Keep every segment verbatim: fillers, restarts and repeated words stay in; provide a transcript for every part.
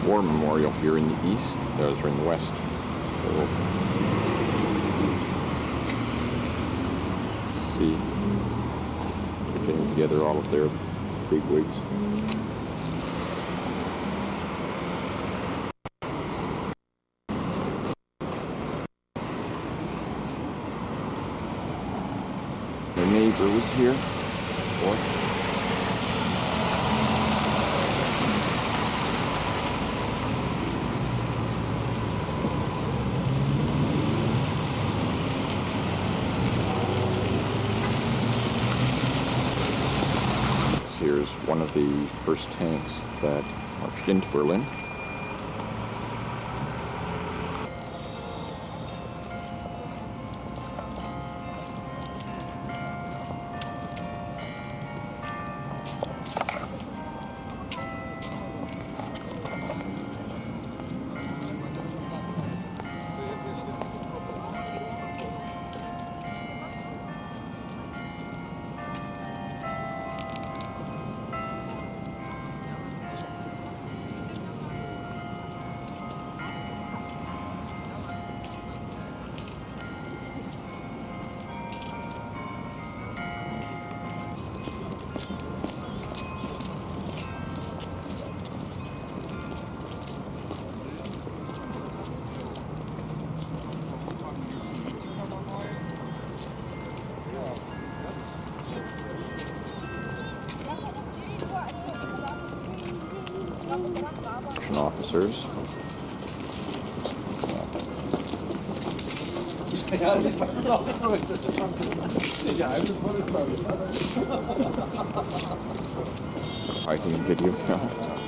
War Memorial here in the east, those are in the west. So, see, they're getting together all of their big wigs. My neighbor was here before. Here's one of the first tanks that marched into Berlin. Officers. Fighting video now.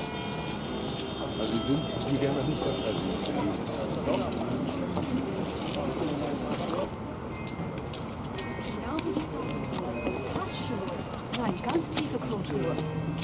Nein, ganz tiefe Kultur.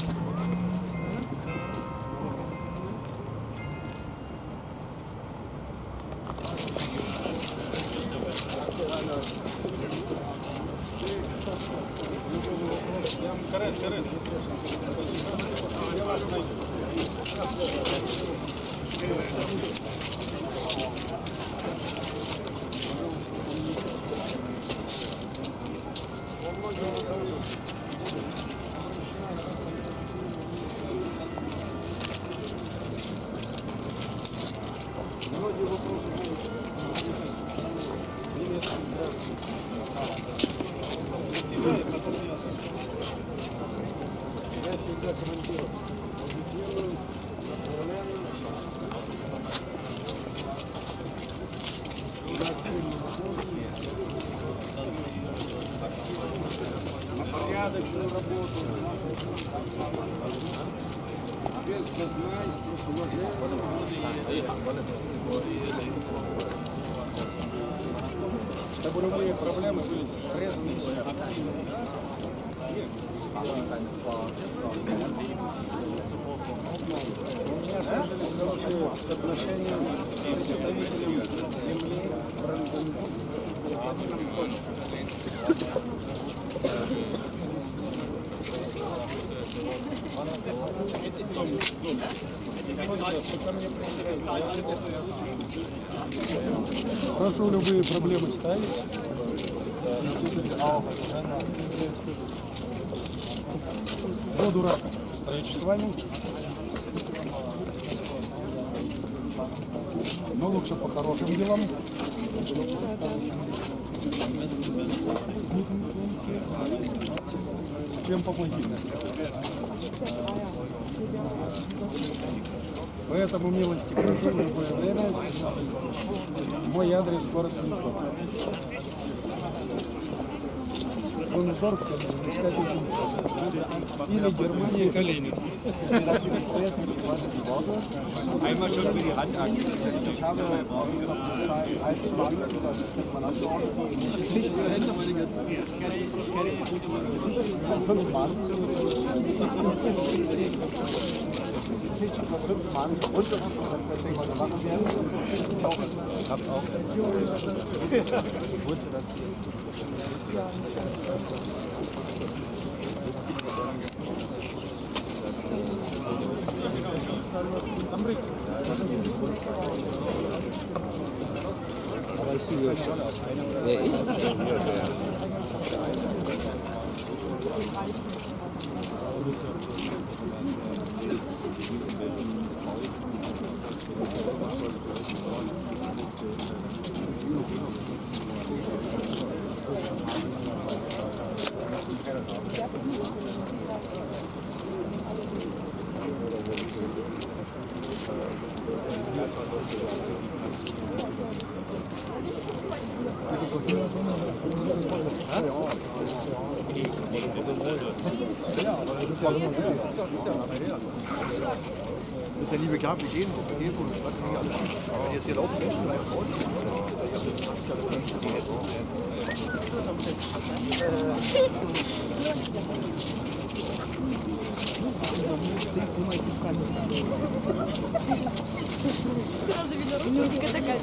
Порядочную работу, без зазнайства, с уважением. Чтобы любые проблемы были срезаны. У меня сложились хорошие отношения с представителем земли Бранденбург, господином Кольцем. Прошу любые проблемы ставить. Буду рад встрече с вами. Но лучше по хорошим делам. Чем по плохим. Поэтому, милости прошу в любое время. Мой адрес город Кунсдорф. Кунсдорф, или Германия, Калинин. Einmal schon für die Handakte. Ich habe fünf Mann. Fünf Mann. Und das machen werden. Ich habe auch. Wusste das. Wer ich? Das ist ja nie bekannt, wir gehen, wir gehen und starten hier alles schief. Wenn jetzt hier laufen Menschen bleiben raus, Сразу видно руки, как камера.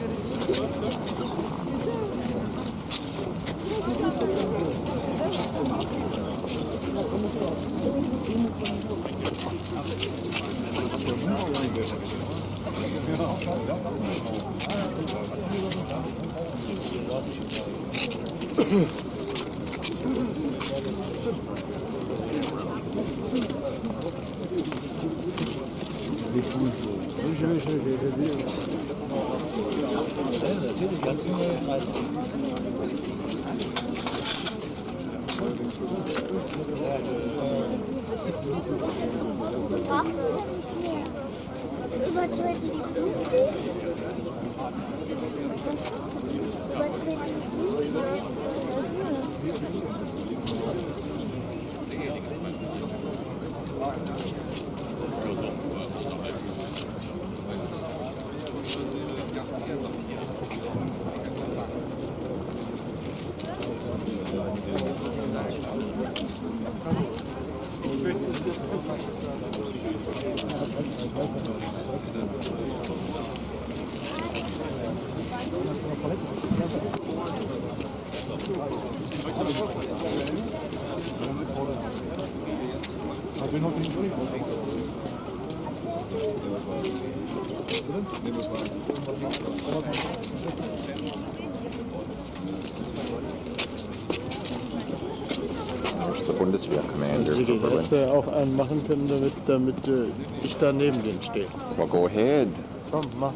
Der Bundeswehr-Commander. Also den hättest du ja auch einen machen können, damit, damit äh, ich da neben denen stehe. Well, go ahead. Komm, mach.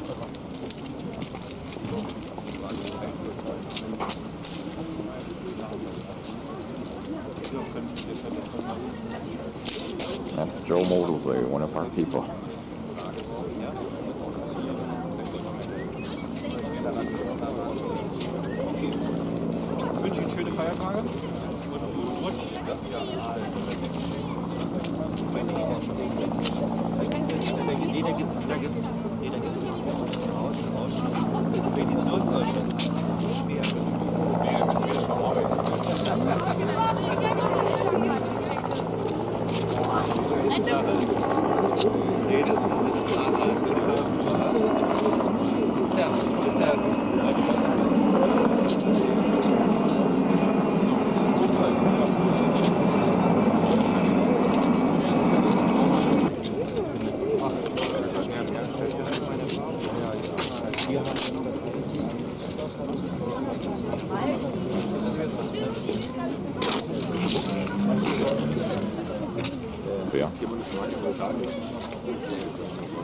That's Joe Moseley, one of our people. ich wünsche Ihnen schöne Feiertage. Jeder gibt's, da gibt's, jeder gibt's Petitionsausschuss. Schwer. Nee, das ist anders. Ist der, ist der, Ja. Hier muss man